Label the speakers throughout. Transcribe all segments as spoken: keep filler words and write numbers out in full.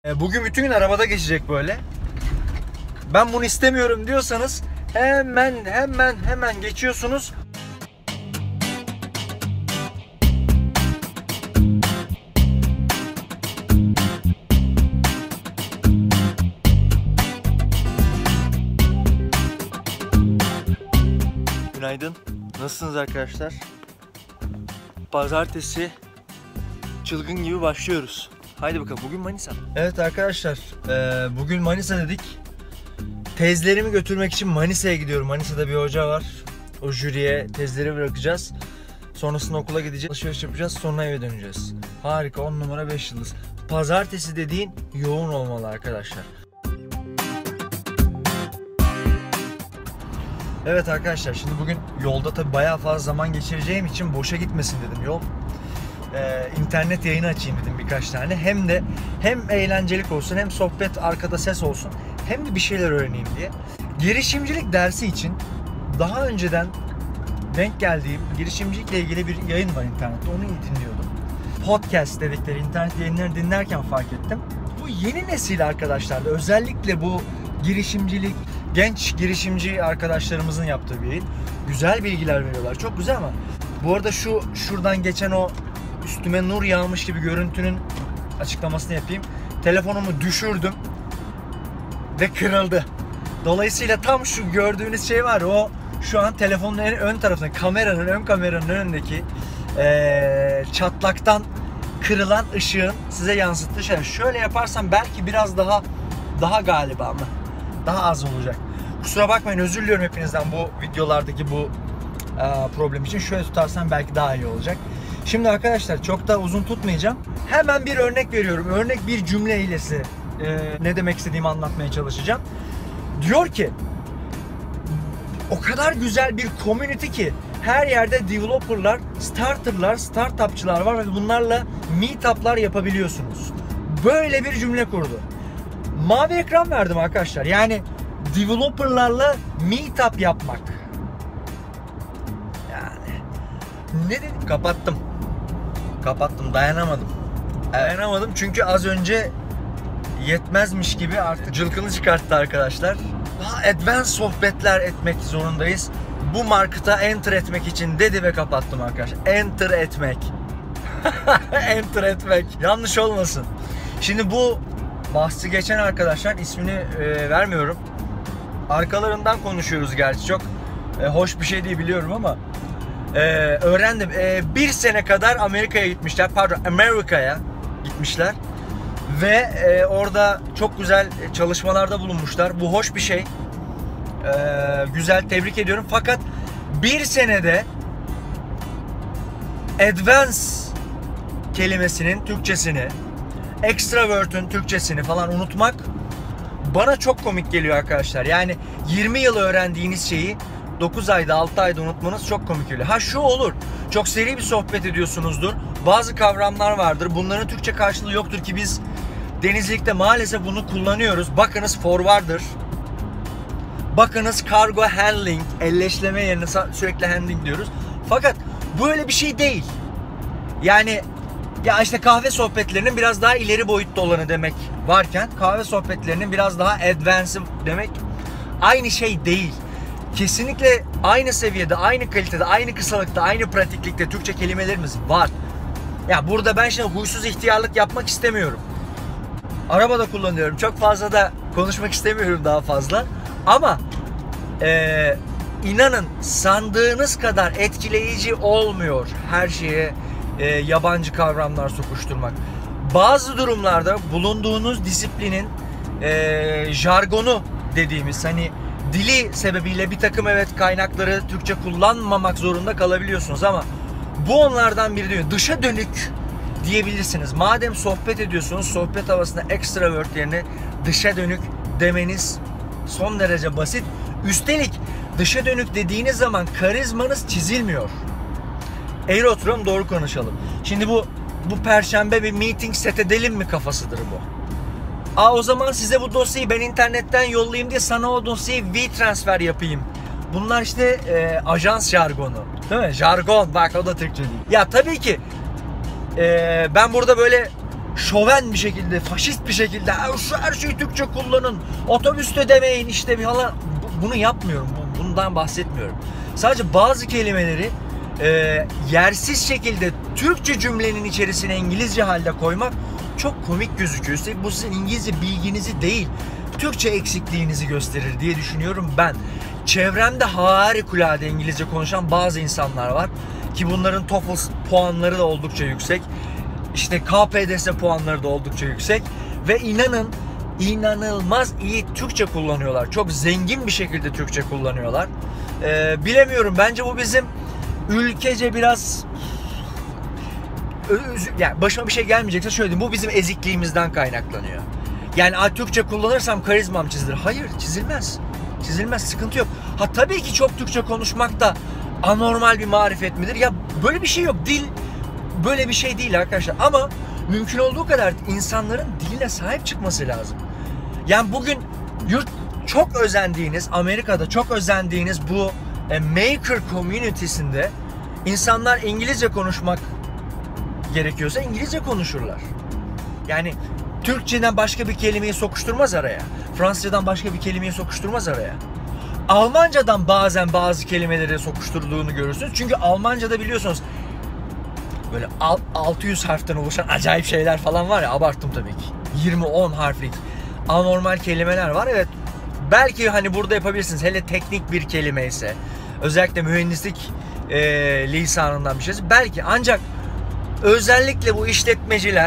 Speaker 1: Bugün bütün gün arabada geçecek böyle. Ben bunu istemiyorum diyorsanız hemen hemen hemen geçiyorsunuz. Günaydın. Nasılsınız arkadaşlar? Pazartesi çılgın gibi başlıyoruz. Haydi bakalım, bugün Manisa. Evet arkadaşlar, bugün Manisa dedik. Tezlerimi götürmek için Manisa'ya gidiyorum. Manisa'da bir hoca var. O jüriye tezleri bırakacağız. Sonrasında okula gideceğiz. Alışveriş yapacağız. Sonra eve döneceğiz. Harika, on numara beş yıldız. Pazartesi dediğin yoğun olmalı arkadaşlar. Evet arkadaşlar, şimdi bugün yolda tabi bayağı fazla zaman geçireceğim için boşa gitmesin dedim yol. Ee, internet yayını açayım dedim birkaç tane. Hem de hem eğlencelik olsun, hem sohbet, arkada ses olsun, hem de bir şeyler öğreneyim diye. Girişimcilik dersi için daha önceden denk geldiğim girişimcilikle ilgili bir yayın var internette. Onu dinliyordum. Podcast dedikleri internet yayınlarını dinlerken fark ettim. Bu yeni nesil arkadaşlar da özellikle bu girişimcilik, genç girişimci arkadaşlarımızın yaptığı bir yayın. Güzel bilgiler veriyorlar. Çok güzel ama bu arada şu şuradan geçen o üstüme nur yağmış gibi görüntünün açıklamasını yapayım. Telefonumu düşürdüm ve kırıldı. Dolayısıyla tam şu gördüğünüz şey var, o şu an telefonun en ön tarafında, kameranın ön kameranın önündeki ee, çatlaktan kırılan ışığın size yansıttığı şey. Şöyle yaparsam belki biraz daha daha galiba ama daha az olacak. Kusura bakmayın, özür diliyorum hepinizden bu videolardaki bu e, problem için. Şöyle tutarsam belki daha iyi olacak. Şimdi arkadaşlar çok da uzun tutmayacağım. Hemen bir örnek veriyorum. Örnek bir cümle ile size e, ne demek istediğimi anlatmaya çalışacağım. Diyor ki, o kadar güzel bir community ki her yerde developerlar, starterlar, startupçılar var ve bunlarla meetuplar yapabiliyorsunuz. Böyle bir cümle kurdu. Mavi ekran verdim arkadaşlar. Yani developerlarla meetup yapmak. Yani ne dedim? Kapattım. Kapattım. Dayanamadım. Dayanamadım çünkü az önce yetmezmiş gibi artık cılkını çıkarttı arkadaşlar. Daha advanced sohbetler etmek zorundayız. Bu markete enter etmek için dedi ve kapattım arkadaşlar. Enter etmek. Enter etmek. Yanlış olmasın. Şimdi bu bahsi geçen arkadaşlar, ismini e, vermiyorum. Arkalarından konuşuyoruz gerçi, çok e, hoş bir şey değil biliyorum ama e, öğrendim. E, bir sene kadar Amerika'ya gitmişler. Pardon, Amerika'ya gitmişler. Ve e, orada çok güzel çalışmalarda bulunmuşlar. Bu hoş bir şey. E, güzel, tebrik ediyorum. Fakat bir senede advance kelimesinin Türkçesini, extrovert'ün Türkçesini falan unutmak bana çok komik geliyor arkadaşlar. Yani yirmi yıl öğrendiğiniz şeyi dokuz ayda, altı ayda unutmanız çok komik geliyor. Ha şu olur, çok seri bir sohbet ediyorsunuzdur. Bazı kavramlar vardır. Bunların Türkçe karşılığı yoktur ki biz denizcilikte maalesef bunu kullanıyoruz. Bakınız forwarder. Bakınız cargo handling. Elleşleme yerine sürekli handling diyoruz. Fakat böyle bir şey değil. Yani ya işte kahve sohbetlerinin biraz daha ileri boyutta olanı demek varken kahve sohbetlerinin biraz daha advanced demek aynı şey değil. Kesinlikle aynı seviyede, aynı kalitede, aynı kısalıkta, aynı pratiklikte Türkçe kelimelerimiz var. Ya burada ben şimdi huysuz ihtiyarlık yapmak istemiyorum. Arabada kullanıyorum. Çok fazla da konuşmak istemiyorum daha fazla. Ama ee, inanın sandığınız kadar etkileyici olmuyor her şeye e, yabancı kavramlar sokuşturmak. Bazı durumlarda bulunduğunuz disiplinin e, jargonu dediğimiz, hani dili sebebiyle bir takım evet kaynakları Türkçe kullanmamak zorunda kalabiliyorsunuz ama bu onlardan biri değil. Dışa dönük diyebilirsiniz. Madem sohbet ediyorsunuz, sohbet havasında extrovert yerine dışa dönük demeniz son derece basit. Üstelik dışa dönük dediğiniz zaman karizmanız çizilmiyor. Eğri oturalım, doğru konuşalım. Şimdi bu bu perşembe bir meeting set edelim mi kafasıdır bu. Aa, o zaman size bu dosyayı ben internetten yollayayım diye sana o dosyayı V-transfer yapayım. Bunlar işte e, ajans jargonu. Değil mi? Jargon. Bak, o da Türkçe değil. Ya tabii ki e, ben burada böyle şoven bir şekilde, faşist bir şekilde her şeyi Türkçe kullanın, otobüste demeyin işte bir hala, bunu yapmıyorum, bundan bahsetmiyorum. Sadece bazı kelimeleri e, yersiz şekilde Türkçe cümlenin içerisine İngilizce halde koymak çok komik gözüküyor. Üstelik bu sizin İngilizce bilginizi değil, Türkçe eksikliğinizi gösterir diye düşünüyorum ben. Çevremde harikulade İngilizce konuşan bazı insanlar var ki bunların TOEFL puanları da oldukça yüksek. İşte K P D S puanları da oldukça yüksek ve inanın inanılmaz iyi Türkçe kullanıyorlar. Çok zengin bir şekilde Türkçe kullanıyorlar. Ee, bilemiyorum, bence bu bizim ülkece biraz, yani başıma bir şey gelmeyecekse şöyle diyeyim, bu bizim ezikliğimizden kaynaklanıyor. Yani Türkçe kullanırsam karizmam çizilir. Hayır, çizilmez. Çizilmez, sıkıntı yok. Ha tabii ki çok Türkçe konuşmak da anormal bir marifet midir? Ya böyle bir şey yok. Dil böyle bir şey değil arkadaşlar. Ama mümkün olduğu kadar insanların diline sahip çıkması lazım. Yani bugün yurt çok özendiğiniz, Amerika'da çok özendiğiniz bu e, maker community'sinde insanlar İngilizce konuşmak gerekiyorsa İngilizce konuşurlar. Yani Türkçeden başka bir kelimeyi sokuşturmaz araya. Fransızcadan başka bir kelimeyi sokuşturmaz araya. Almancadan bazen bazı kelimeleri sokuşturduğunu görürsünüz. Çünkü Almanca'da biliyorsunuz böyle altı yüz harften oluşan acayip şeyler falan var ya, abarttım tabii ki. yirmi on harflik anormal kelimeler var. Evet, belki hani burada yapabilirsiniz. Hele teknik bir kelime ise, özellikle mühendislik e, lisanından bir şeyse belki, ancak özellikle bu işletmeciler,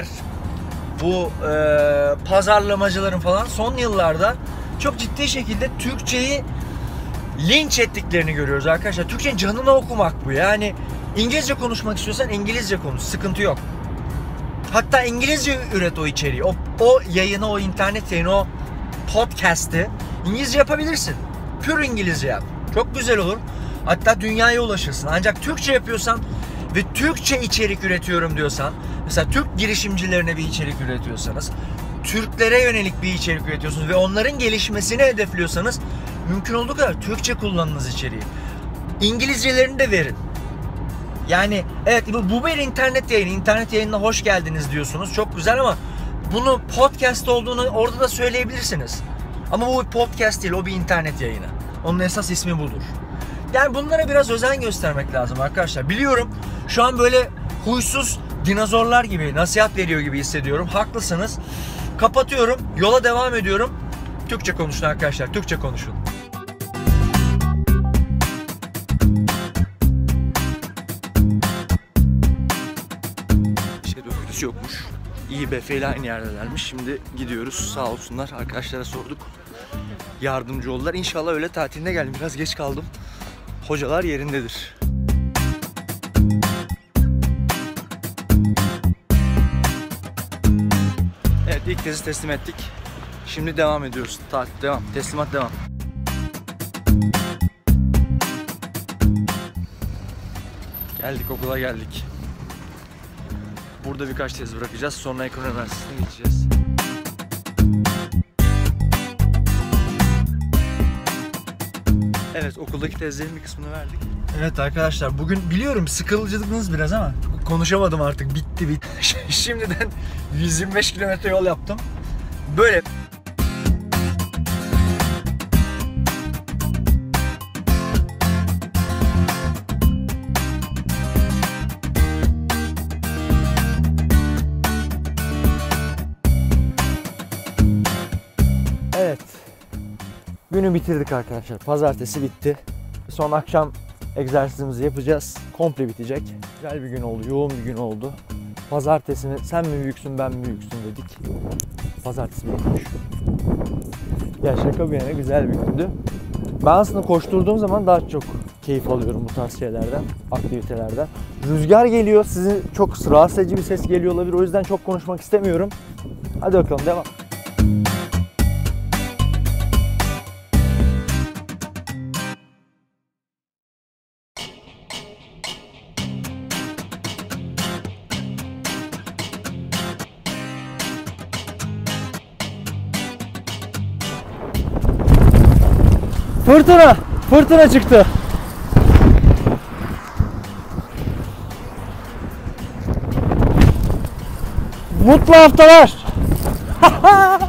Speaker 1: bu e, pazarlamacıların falan son yıllarda çok ciddi şekilde Türkçeyi linç ettiklerini görüyoruz arkadaşlar. Türkçenin canını okumak bu. Yani İngilizce konuşmak istiyorsan İngilizce konuş, sıkıntı yok. Hatta İngilizce üret o içeriği, o, o yayını, o internet yayını, o podcast'ı İngilizce yapabilirsin. Pür İngilizce yap. Çok güzel olur. Hatta dünyaya ulaşırsın. Ancak Türkçe yapıyorsan ve Türkçe içerik üretiyorum diyorsan, mesela Türk girişimcilerine bir içerik üretiyorsanız, Türklere yönelik bir içerik üretiyorsunuz ve onların gelişmesini hedefliyorsanız, mümkün olduğu kadar Türkçe kullanınız içeriği. İngilizcelerini de verin. Yani evet, bu, bu bir internet yayını. İnternet yayınına hoş geldiniz diyorsunuz. Çok güzel ama bunu podcast olduğunu orada da söyleyebilirsiniz. Ama bu bir podcast değil, o bir internet yayını. Onun esas ismi budur. Yani bunlara biraz özen göstermek lazım arkadaşlar. Biliyorum şu an böyle huysuz dinozorlar gibi nasihat veriyor gibi hissediyorum. Haklısınız. Kapatıyorum, yola devam ediyorum. Türkçe konuşun arkadaşlar, Türkçe konuşun. İşte dökülüsü yokmuş. İyi B F ile aynı yerdelermiş. Şimdi gidiyoruz, sağ olsunlar. Arkadaşlara sorduk. Yardımcı oldular. İnşallah öğle tatilinde geldim. Biraz geç kaldım. Hocalar yerindedir. Evet, ilk tezi teslim ettik. Şimdi devam ediyoruz. Tatil devam. Teslimat devam. Geldik, okula geldik. Burada birkaç tez bırakacağız. Sonra Ekonomi Üniversitesi'ne geçeceğiz. Evet, okuldaki tezlerin bir kısmını verdik. Evet arkadaşlar, bugün biliyorum sıkıldınız biraz ama konuşamadım artık, bitti bitti. Şimdiden yüz yirmi beş kilometre yol yaptım. Böyle. Evet. Günü bitirdik arkadaşlar. Pazartesi bitti. Son akşam egzersizimizi yapacağız. Komple bitecek. Güzel bir gün oldu, yoğun bir gün oldu. Pazartesini sen mi büyüksün ben mi büyüksün dedik. Pazartesi büyükmüş. Ya şaka bir yana güzel bir gündü. Ben aslında koşturduğum zaman daha çok keyif alıyorum bu tarz şeylerden, aktivitelerden. Rüzgar geliyor, sizi çok rahatsız edici bir ses geliyor olabilir. O yüzden çok konuşmak istemiyorum. Hadi bakalım, devam. Fırtına! Fırtına çıktı.
Speaker 2: Mutlu haftalar.